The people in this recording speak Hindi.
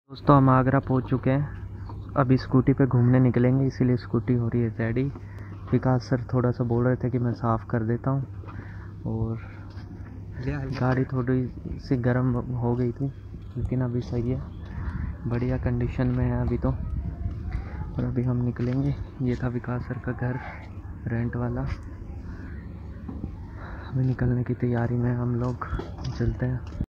दोस्तों हम आगरा पहुंच चुके हैं। अभी स्कूटी पे घूमने निकलेंगे, इसीलिए स्कूटी हो रही है रेडी। विकास सर थोड़ा सा बोल रहे थे कि मैं साफ़ कर देता हूं, और गाड़ी थोड़ी सी गर्म हो गई थी, लेकिन अभी सही है, बढ़िया कंडीशन में है अभी तो। और अभी हम निकलेंगे। ये था विकास सर का घर, रेंट वाला। अभी निकलने की तैयारी में हम लोग, चलते हैं।